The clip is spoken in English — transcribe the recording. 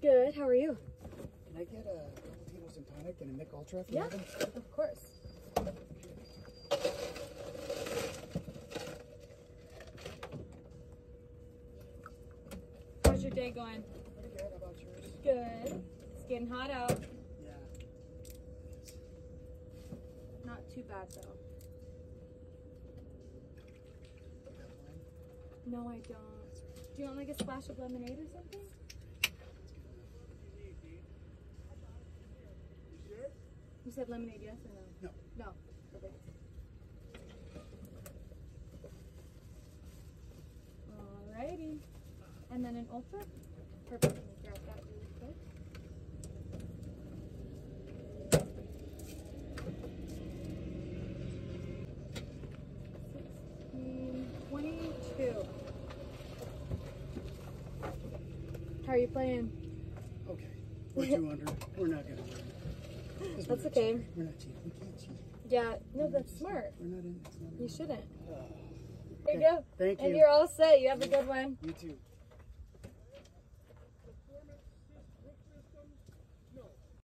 Good. How are you? Can I get a couple Tito's and tonic and a Mick Ultra if you Yeah, have them? of course. How's your day going? Pretty good. How about yours? Good. It's getting hot out. Yeah. Not too bad though. You have wine? No, I don't. Do you want like a splash of lemonade or something? You said lemonade, yes or no? No. No. Perfect. Alrighty. And then an ultra? Perfect. Let me grab that really quick. $16.22. How are you playing? Okay. We're 200. We're not going to win. That's okay. We're not cheating. We can't cheat. Yeah, no, that's smart. We're not in. It's not in. You shouldn't. Okay. There you go. Thank you. And you're all set. You have a good one. You too.